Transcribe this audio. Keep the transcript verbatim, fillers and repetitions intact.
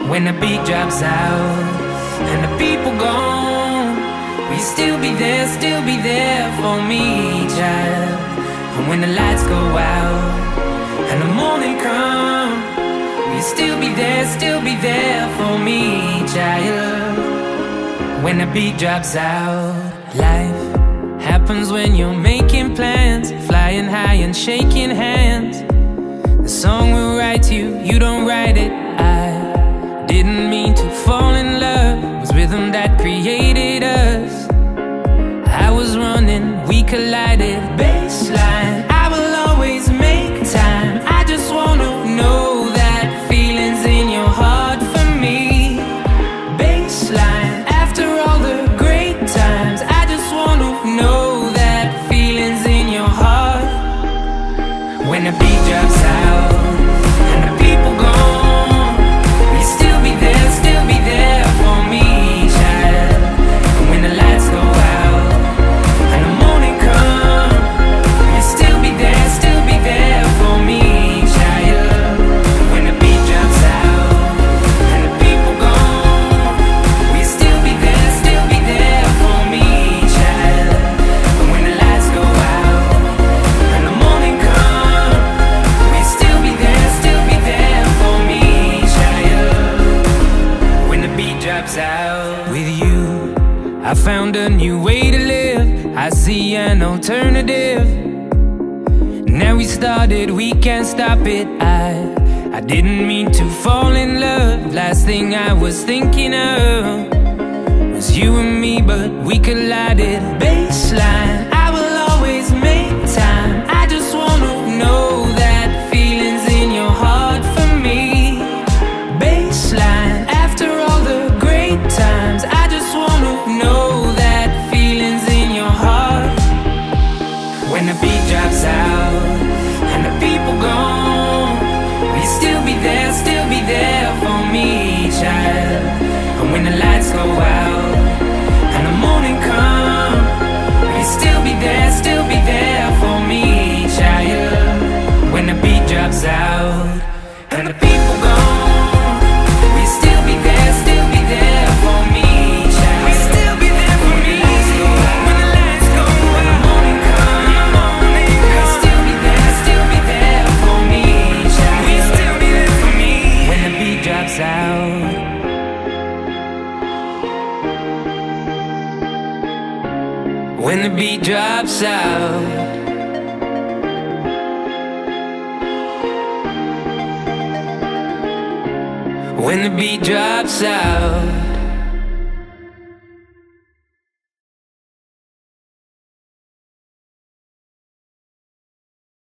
When the beat drops out and the people gone, will you still be there, still be there for me, child? And when the lights go out and the morning come, will you still be there, still be there for me, child? When the beat drops out. Life happens when you're making plans, flying high and shaking hands. The song will write you, you don't write it. I didn't mean to fall in love, it was rhythm that created us. I was running, we collided. Baseline, I will always make time. I just wanna know that feeling's in your heart for me. Baseline, after all the great times, I just wanna know that feeling's in your heart. When the beat drops out and the people gone, will you still be there, still be there for me, child? And when the lights go out and the morning come, will you still be there, still be there for me, child? When the beat drops out and the people gone, will you still be there, still be there for me, child? And when the lights go out and the morning come, will you still be there, still be there for me, child? When the beat drops out. With you, I found a new way to live. I see an alternative. Now we started, we can't stop it. I, I didn't mean to fall in love. Last thing I was thinking of was you and me, but we collided. Baseline, I will always make time. I just wanna know that feeling's in your heart for me. Baseline, after all the great times, I just wanna know that feeling's in your heart. When the beat drops out and the people gone, will you still be there, still be there for me, child? And when the lights go out and the morning come, will you still be there, still be there for me, child? When the beat drops out and the people gone, will you still be there, still be there for me, child? Will you still be there for me? When the lights go out, when the morning comes, will you still be there, still be there for me, child? Will you still be there for me? When the beat drops out. When the beat drops out. When the beat drops out.